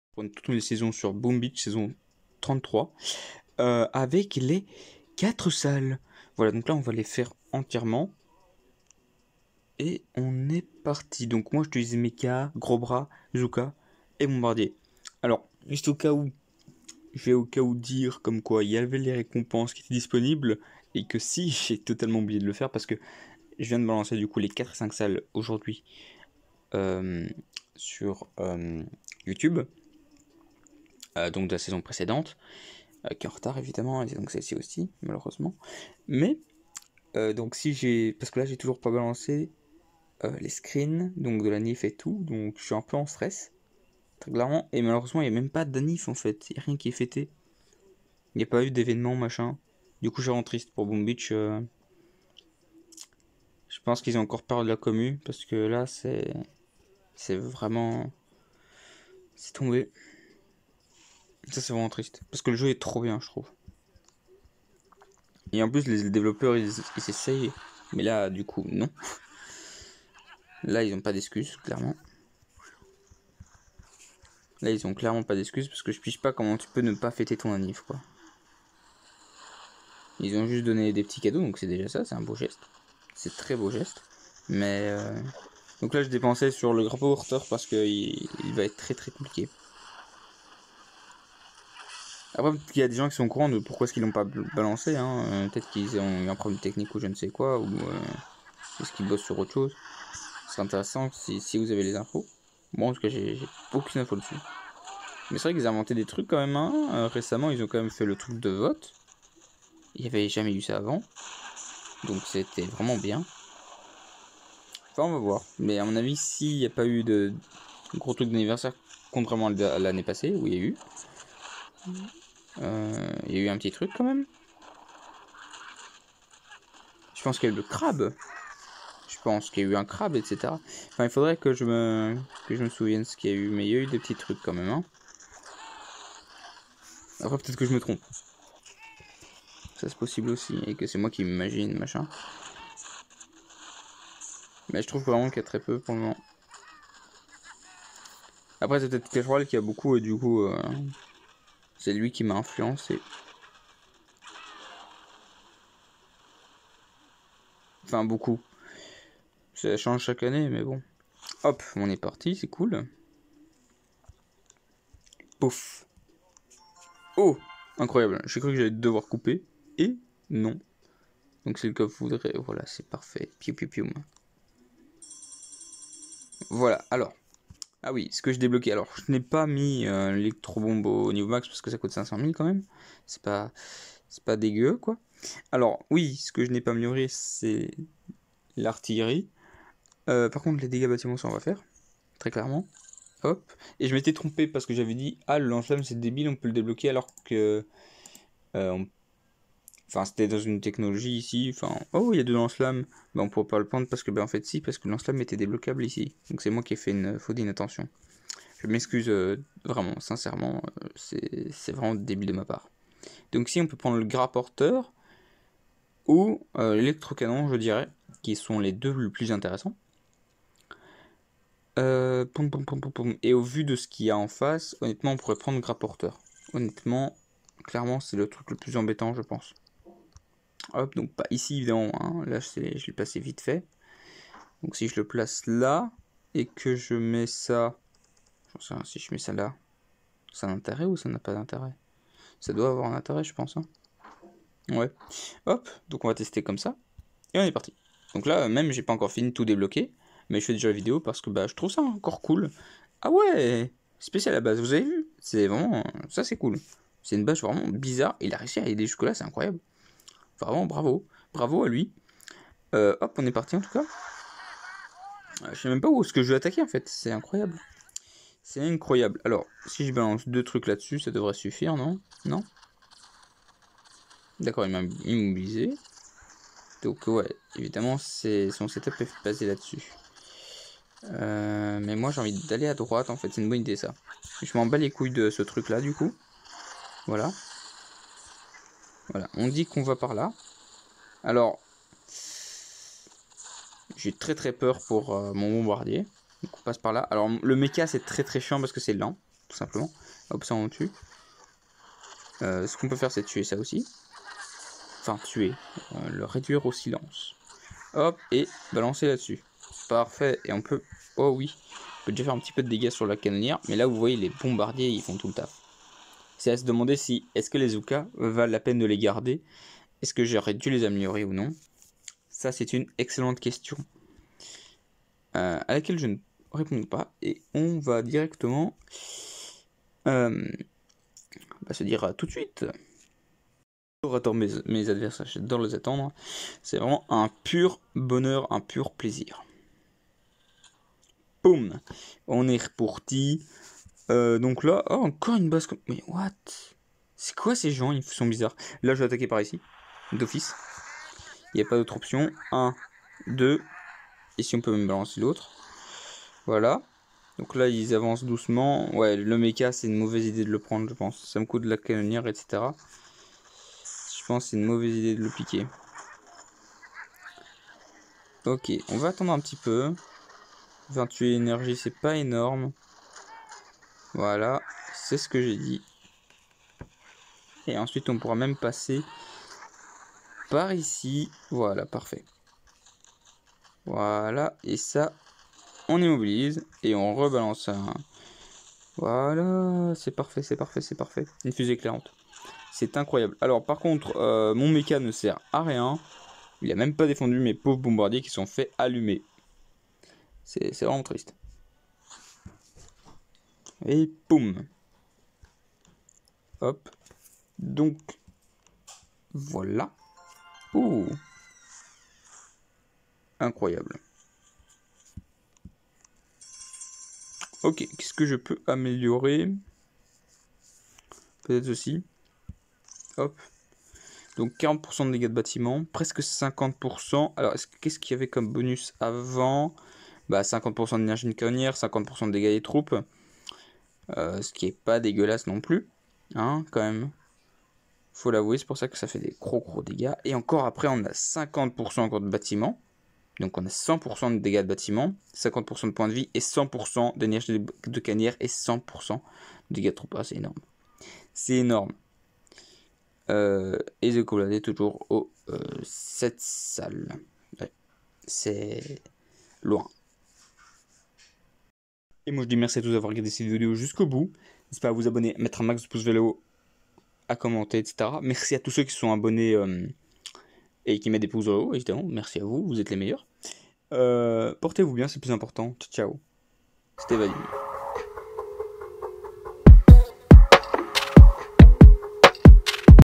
pour une toute nouvelle saison sur Boom Beach, saison 33, avec les 4 salles. Voilà, donc là on va les faire entièrement. Et on est parti. Donc moi j'utilise Mecha, Gros Bras, Zuka et Bombardier. Alors, juste au cas où, je vais au cas où dire comme quoi il y avait les récompenses qui étaient disponibles. Et que si, j'ai totalement oublié de le faire parce que je viens de balancer du coup les 4 et 5 salles aujourd'hui sur YouTube. Donc de la saison précédente. Qui est en retard évidemment, et donc celle-ci aussi, malheureusement. Mais, donc si j'ai... Parce que là j'ai toujours pas balancé les screens, donc de la NIF et tout, donc je suis un peu en stress, très clairement. Et malheureusement il n'y a même pas de NIF en fait, il n'y a rien qui est fêté. Il n'y a pas eu d'événement machin. Du coup je suis vraiment triste pour Boom Beach. Je pense qu'ils ont encore peur de la commu, parce que là c'est vraiment... C'est tombé. Ça c'est vraiment triste, parce que le jeu est trop bien je trouve. Et en plus les développeurs ils essayent, mais là du coup non. Là ils ont pas d'excuses clairement. Là ils ont clairement pas d'excuses, parce que je piche pas comment tu peux ne pas fêter ton anniv quoi. Ils ont juste donné des petits cadeaux, donc c'est déjà ça, c'est un beau geste. C'est très beau geste. Mais donc là je dépensais sur le grand porteur parce qu'il va être très très compliqué. Après peut-être qu'il y a des gens qui sont au courant de pourquoi est-ce qu'ils l'ont pas balancé, hein. Peut-être qu'ils ont eu un problème technique ou je ne sais quoi, ou est-ce qu'ils bossent sur autre chose. C'est intéressant si vous avez les infos. Bon, en tout cas j'ai aucune info dessus. Mais c'est vrai qu'ils ont inventé des trucs quand même, hein. Récemment ils ont quand même fait le truc de vote. Il n'y avait jamais eu ça avant. Donc c'était vraiment bien. Enfin, on va voir. Mais à mon avis, s'il n'y a pas eu de gros truc d'anniversaire, contrairement à l'année passée, où il y a eu. Il y a eu un petit truc quand même. Je pense qu'il y a eu le crabe. Je pense qu'il y a eu un crabe, etc. Enfin, il faudrait que je me souvienne ce qu'il y a eu. Mais il y a eu des petits trucs quand même, hein. Après, peut-être que je me trompe. Ça, c'est possible aussi. Et que c'est moi qui m'imagine, machin. Mais je trouve vraiment qu'il y a très peu pour le moment. Après, c'est peut-être Casual qui a beaucoup, et du coup, c'est lui qui m'a influencé. Enfin, beaucoup. Ça change chaque année, mais bon. Hop, on est parti, c'est cool. Pouf. Oh, incroyable. J'ai cru que j'allais devoir couper. Et non. Donc c'est le cas que vous voudrez. Voilà, c'est parfait. Piou piou piou. Voilà, alors. Ah oui, ce que je débloquais. Alors, je n'ai pas mis l'électrobombe au niveau max parce que ça coûte 500 000 quand même. C'est pas dégueu, quoi. Alors, oui, ce que je n'ai pas amélioré, c'est l'artillerie. Par contre, les dégâts bâtiments, ça on va faire. Très clairement. Hop. Et je m'étais trompé parce que j'avais dit, ah, le lance-flamme c'est débile, on peut le débloquer alors que. Enfin, c'était dans une technologie ici. Enfin, oh, il y a 2 lance-flammes. Ben, on pourrait pas le prendre parce que, ben, en fait, si, parce que le lance-flamme était débloquable ici. Donc, c'est moi qui ai fait une faute d'inattention. Je m'excuse vraiment, sincèrement. C'est vraiment débile de ma part. Donc, si on peut prendre le gras porteur ou l'électrocanon, je dirais, qui sont les deux les plus intéressants. Poum, poum, poum, poum, poum. Et au vu de ce qu'il y a en face, honnêtement, on pourrait prendre le gras porteur. Honnêtement, clairement, c'est le truc le plus embêtant, je pense. Hop, donc pas ici évidemment, hein. Là je l'ai placé vite fait. Donc si je le place là, et que je mets ça, j'en sais rien, si je mets ça là, ça a un intérêt ou ça n'a pas d'intérêt? Ça doit avoir un intérêt je pense, hein. Ouais. Hop, donc on va tester comme ça, et on est parti. Donc là même j'ai pas encore fini de tout débloquer, mais je fais déjà la vidéo parce que bah je trouve ça encore cool. Ah ouais, spécial à la base, vous avez vu? C'est vraiment, ça c'est cool. C'est une bâche vraiment bizarre, il a réussi à aller jusque là, c'est incroyable. Vraiment bravo, bravo à lui. Hop, on est parti en tout cas. Je sais même pas où est-ce que je vais attaquer en fait, c'est incroyable. C'est incroyable. Alors, si je balance 2 trucs là-dessus, ça devrait suffire, non? Non? D'accord, il m'a immobilisé. Donc ouais, évidemment, son setup est basé là-dessus. Mais moi j'ai envie d'aller à droite en fait, c'est une bonne idée ça. Je m'en bats les couilles de ce truc là du coup. Voilà. Voilà, on dit qu'on va par là. Alors, j'ai très peur pour mon bombardier. Donc on passe par là. Alors le mecha c'est très chiant parce que c'est lent. tout simplement. Hop, ça on tue. Ce qu'on peut faire, c'est tuer ça aussi. Enfin, tuer. Le réduire au silence. Hop, et balancer là-dessus. Parfait. Et on peut... Oh oui. On peut déjà faire un petit peu de dégâts sur la canonnière. Mais là, vous voyez, les bombardiers, ils font tout le taf. C'est à se demander si... Est-ce que les Zoukas valent la peine de les garder? Est-ce que j'aurais dû les améliorer ou non? Ça, c'est une excellente question. À laquelle je ne réponds pas. Et on va directement... se dire tout de suite. J'adore mes adversaires, j'adore les attendre. C'est vraiment un pur bonheur, un pur plaisir. Boum, on est reparti. Donc là, oh, encore une base comme... Mais what? C'est quoi ces gens? Ils sont bizarres. Là, je vais attaquer par ici, d'office. Il n'y a pas d'autre option. 1, 2. Ici, on peut même balancer l'autre. Voilà. Donc là, ils avancent doucement. Ouais, le mecha, c'est une mauvaise idée de le prendre, je pense. Ça me coûte de la canonnière, etc. Je pense que c'est une mauvaise idée de le piquer. Ok, on va attendre un petit peu. 28 énergie, c'est pas énorme. Voilà, c'est ce que j'ai dit. Et ensuite, on pourra même passer par ici. Voilà, parfait. Voilà, et ça, on immobilise. Et on rebalance un... Voilà, c'est parfait, c'est parfait, c'est parfait. Une fusée éclairante. C'est incroyable. Alors, par contre, mon mecha ne sert à rien. Il a même pas défendu mes pauvres bombardiers qui sont fait allumer. C'est vraiment triste. Et boum. Hop. Donc, voilà. Ouh. Incroyable. Ok, qu'est-ce que je peux améliorer? Peut-être ceci. Hop. Donc 40% de dégâts de bâtiment, presque 50%. Alors, qu'est-ce qu'il y avait comme bonus avant? Bah, 50% d'énergie nucléaire, 50% de dégâts des troupes. Ce qui est pas dégueulasse non plus. Hein, quand même. Faut l'avouer, c'est pour ça que ça fait des gros dégâts. Et encore après, on a 50% encore de bâtiment. Donc on a 100% de dégâts de bâtiment, 50% de points de vie et 100% d'énergie de canière et 100% de dégâts de troupes. Ah, c'est énorme. C'est énorme. Et The Coolade est toujours au 7 salles. Ouais, c'est loin. Et moi je dis merci à tous d'avoir regardé cette vidéo jusqu'au bout. N'hésitez pas à vous abonner, à mettre un max de pouces vers le haut, à commenter, etc. Merci à tous ceux qui sont abonnés et qui mettent des pouces vers le haut, évidemment. Merci à vous, vous êtes les meilleurs. Portez-vous bien, c'est le plus important. Ciao. C'était Vadim.